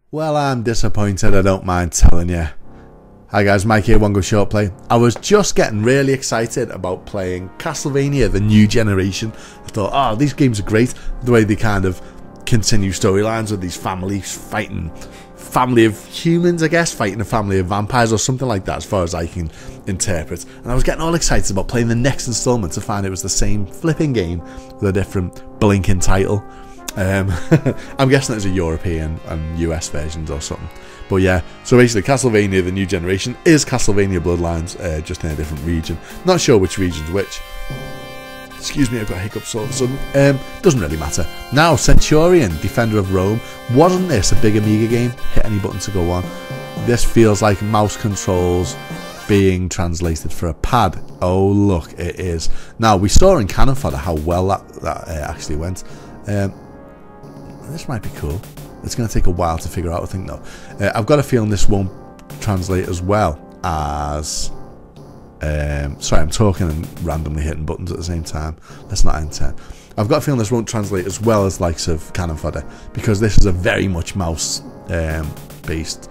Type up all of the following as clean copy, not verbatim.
Well, I'm disappointed, I don't mind telling you. Hi guys, Mike here, Go Short Play. I was just getting really excited about playing Castlevania, the new generation. I thought, oh, these games are great. The way they kind of continue storylines with these families fighting, family of humans, I guess, fighting a family of vampires or something like that, as far as I can interpret. And I was getting all excited about playing the next installment to find it was the same flipping game with a different blinking title. I'm guessing it was a European and US versions or something. But yeah, so basically Castlevania, the new generation, is Castlevania Bloodlines, just in a different region. Not sure which region's which. Excuse me, I've got hiccups all of a sudden. Doesn't really matter. Now, Centurion, Defender of Rome. Wasn't this a big Amiga game? Hit any button to go on. This feels like mouse controls being translated for a pad. Oh, look, it is. Now, we saw in Cannon Fodder how well that actually went. This might be cool. It's going to take a while to figure out, I think, though. I've got a feeling this won't translate as well as... sorry, I'm talking and randomly hitting buttons at the same time. Let's not end 10. I've got a feeling this won't translate as well as likes of Cannon Fodder, because this is a very much mouse based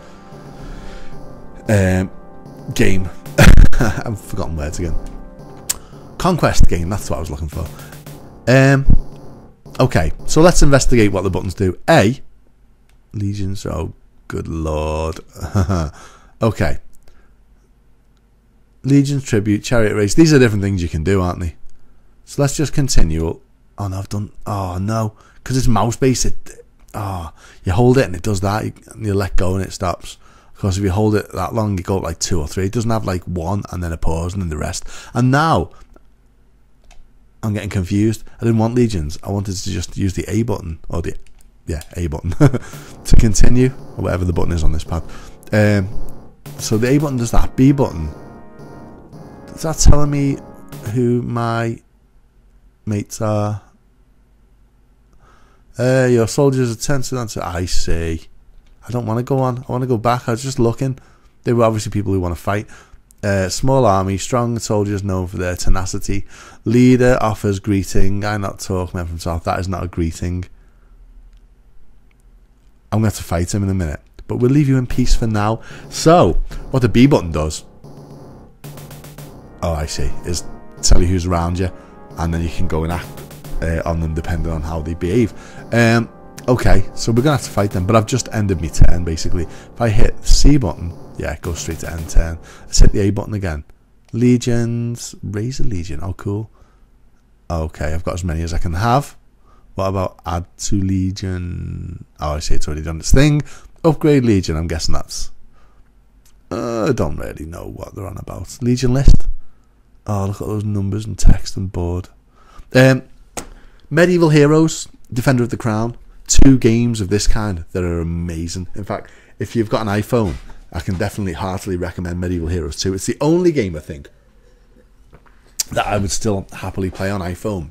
game. I've forgotten words again. Conquest game, that's what I was looking for. Okay, so let's investigate what the buttons do. A, legions. Oh, good lord. Okay. Legions, tribute, chariot race. These are different things you can do, aren't they? So let's just continue. Oh no, I've done. Oh no, because it's mouse based. You hold it and it does that. You let go and it stops. Of course, if you hold it that long, you go up like 2 or 3. It doesn't have like 1 and then a pause and then the rest. And now I'm getting confused. I didn't want legions. I wanted to just use the A button, or the A button to continue, or whatever the button is on this pad. So the A button does that. B button. Is that telling me who my mates are? Your soldiers are tense. I see. I don't want to go on. I want to go back. I was just looking. They were obviously people who want to fight. Small army, strong soldiers known for their tenacity. Leader offers greeting. I not talk, men from south. That is not a greeting. I'm going to have to fight him in a minute, but we'll leave you in peace for now. So, what the B button does, oh, I see, is tell you who's around you, and then you can go and act on them depending on how they behave. Okay, so we're going to have to fight them, but I've just ended my turn, basically. If I hit the C button, yeah, it goes straight to end turn. Let's hit the A button again. Legions, raise a legion, oh cool. Okay, I've got as many as I can have. What about add to legion? Oh, I see, it's already done its thing. Upgrade legion, I'm guessing that's... I don't really know what they're on about. Legion list. Oh, look at those numbers and text and board. Medieval Heroes, Defender of the Crown. 2 games of this kind that are amazing. In fact, if you've got an iPhone, I can definitely heartily recommend Medieval Heroes 2. It's the only game, I think, that I would still happily play on iPhone.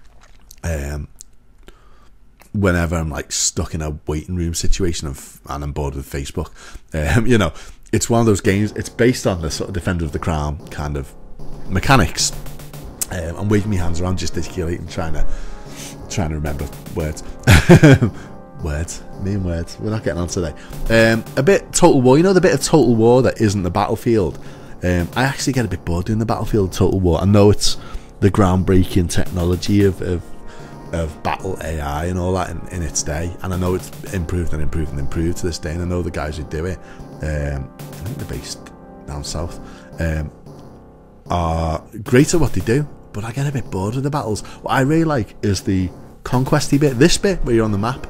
Whenever I'm like stuck in a waiting room situation and I'm bored with Facebook. You know, it's one of those games. It's based on the sort of Defender of the Crown kind of mechanics. I'm waving my hands around, gesticulating, trying to remember words. Main words. We're not getting on today. A bit Total War. You know the bit of Total War that isn't the battlefield? I actually get a bit bored doing the battlefield Total War. I know it's the groundbreaking technology of battle AI and all that in its day, and I know it's improved and improved and improved to this day, and I know the guys who do it, I think they're based down south, are great at what they do, but I get a bit bored of the battles. What I really like is the conquesty bit, this bit where you're on the map.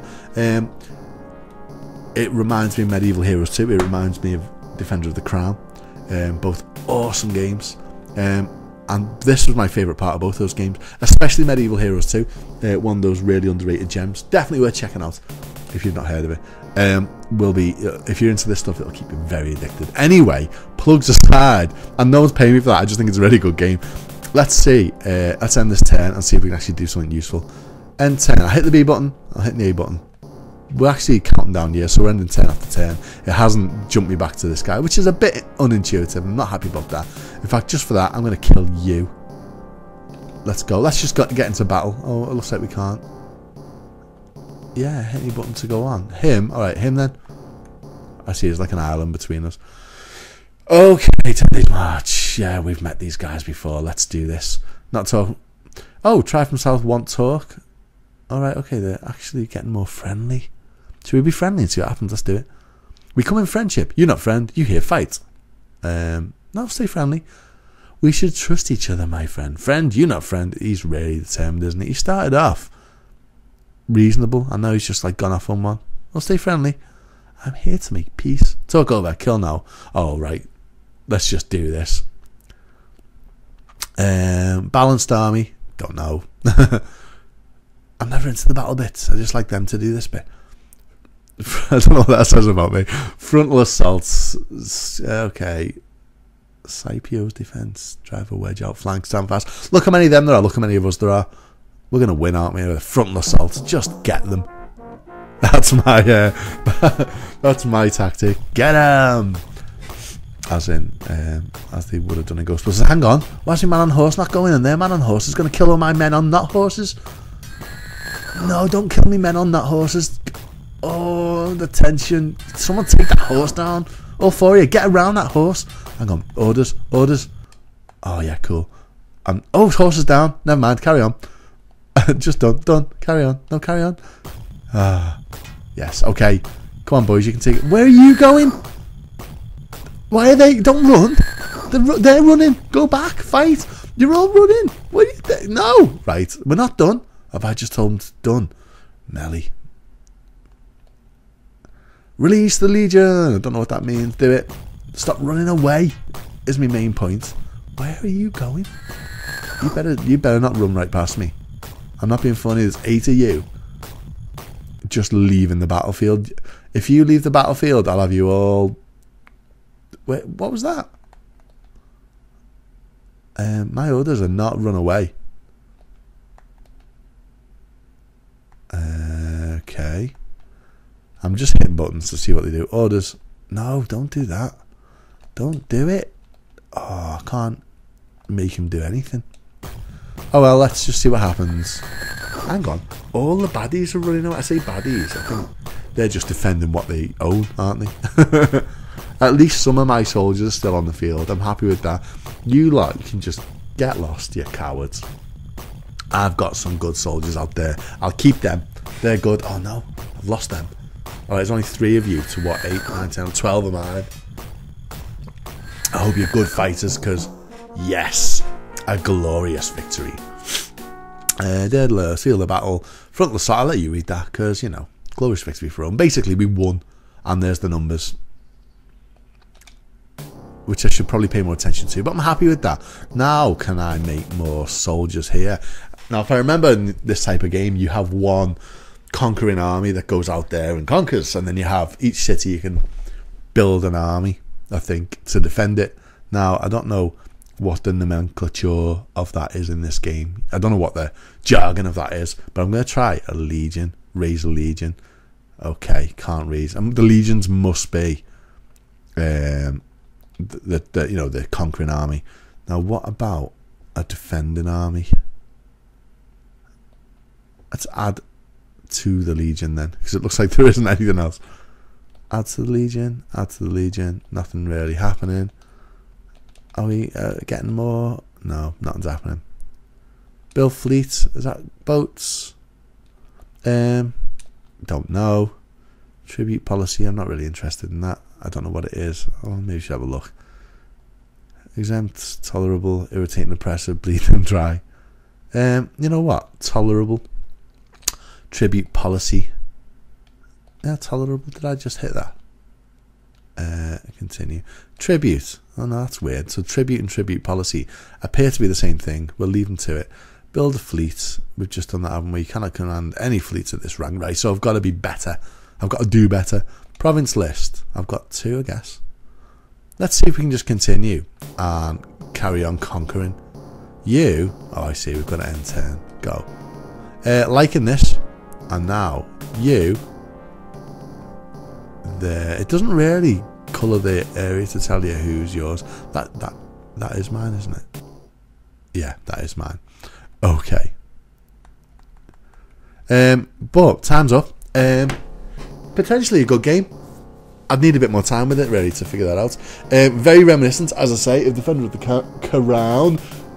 It reminds me of Medieval Heroes 2, it reminds me of Defender of the Crown. Both awesome games, and this was my favourite part of both those games, especially Medieval Heroes 2, one of those really underrated gems. Definitely worth checking out if you've not heard of it. Will be, if you're into this stuff, it'll keep you very addicted. Anyway, plugs aside, and no one's paying me for that, I just think it's a really good game. Let's see, let's end this turn and see if we can actually do something useful. End turn, I hit the B button, I'll hit the A button. We're actually counting down here, so we're ending turn after turn. It hasn't jumped me back to this guy, which is a bit unintuitive. I'm not happy about that. In fact, just for that, I'm going to kill you. Let's go. Let's just get into battle. Oh, it looks like we can't. Yeah, hit any button to go on. Him. Alright, him then. I see it's like an island between us. Okay, 10 days march. Yeah, we've met these guys before. Let's do this. Not talk. Oh, try from south, want talk. Alright, okay, they're actually getting more friendly. Should we be friendly and see what happens? Let's do it. We come in friendship. You're not friend. You here fight. No, stay friendly. We should trust each other, my friend. Friend, you not friend. He's really determined, isn't he? He started off reasonable. I know he's just like gone off on one. I'll stay friendly. I'm here to make peace. Talk over. Kill now. Oh, right. Let's just do this. Balanced army. Don't know. I'm never into the battle bits. I just like them to do this bit. I don't know what that says about me. Frontal assaults. Okay. Scipio's defense. Drive a wedge out. Flank. Stand fast. Look how many of them there are. Look how many of us there are. We're going to win, aren't we? With a frontal assault. Just get them. That's my that's my tactic. Get them. As in, as they would have done in Ghostbusters. Hang on. Why is your man on horse not going in there? Man on horse is going to kill all my men on not horses. No, don't kill me men on not horses. Oh, the tension. Someone take that horse down. All four of you, get around that horse. Hang on. Orders. Orders. Oh, yeah, cool. Oh, horse is down. Never mind. Carry on. Just done. Done. Carry on. No, carry on. Yes. Okay. Come on, boys. You can take it. Where are you going? Why are they? Don't run. They're running. Go back. Fight. You're all running. What are you no. Right. We're not done. Have I just told them it's done? Melly. Release the Legion. I don't know what that means. Do it. Stop running away. Is my main point. Where are you going? You better not run right past me. I'm not being funny. There's 8 of you just leaving the battlefield. If you leave the battlefield, I'll have you all. Wait, what was that? My orders are not run away. Okay. I'm just hitting buttons to see what they do. Orders. No, don't do that. Don't do it. Oh, I can't make him do anything. Oh well, let's just see what happens. Hang on. All the baddies are running away. I say baddies. I think they're just defending what they own, aren't they? At least some of my soldiers are still on the field. I'm happy with that. You lot, you can just get lost, you cowards. I've got some good soldiers out there. I'll keep them. They're good. Oh no, I've lost them. Oh, there's only 3 of you to what? 8, 9, 10, 12 of mine. I hope you're good fighters, because yes, a glorious victory. Seal the battle. Frontal assault. I'll let you read that, because, you know, glorious victory for Rome. Basically, we won, and there's the numbers, which I should probably pay more attention to, but I'm happy with that. Now, can I make more soldiers here? Now, if I remember in this type of game, you have one conquering army that goes out there and conquers, and then you have each city you can build an army, I think, to defend it. Now, I don't know what the nomenclature of that is in this game. I don't know what the jargon of that is, but I'm going to try a legion. Raise a legion. Okay, can't raise. The legions must be the conquering army. Now, what about a defending army? Let's add to the legion then, because it looks like there isn't anything else. Add to the legion. Add to the legion. Nothing really happening. Are we getting more? No, nothing's happening. Build fleet. Is that boats? Don't know. Tribute policy. I'm not really interested in that. I don't know what it is. Oh, maybe we should have a look. Exempt, tolerable, irritating, oppressive, bleed and dry. You know what? Tolerable. Tribute policy. Yeah, tolerable. Did I just hit that? Continue. Tribute. Oh no, that's weird. So tribute and tribute policy appear to be the same thing. We'll leave them to it. Build a fleet. We've just done that, haven't we? You cannot command any fleets at this rank, right? So I've got to be better. I've got to do better. Province list. I've got 2, I guess. Let's see if we can just continue and carry on conquering. You. Oh, I see. We've got to end turn. Go. Liking this. And now you. There. It doesn't really colour the area to tell you who's yours. That is mine, isn't it? Yeah, that is mine. Okay. But time's up. Potentially a good game. I'd need a bit more time with it really to figure that out. Very reminiscent, as I say, of Defender of the Crown.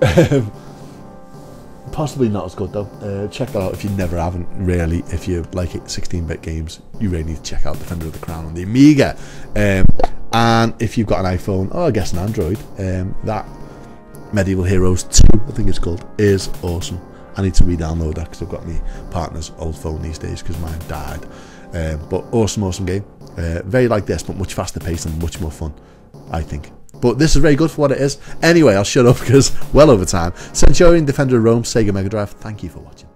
Possibly not as good though. Check that out if you never haven't. Really, if you like 16-bit games, you really need to check out Defender of the Crown on the Amiga. And if you've got an iPhone, or I guess an Android, that Medieval Heroes 2, I think it's called, is awesome. I need to re-download that because I've got my partner's old phone these days because mine died. But awesome game. Very like this, but much faster paced and much more fun, I think. But this is very good for what it is. Anyway, I'll shut up because well over time. Centurion, Defender of Rome, Sega Mega Drive. Thank you for watching.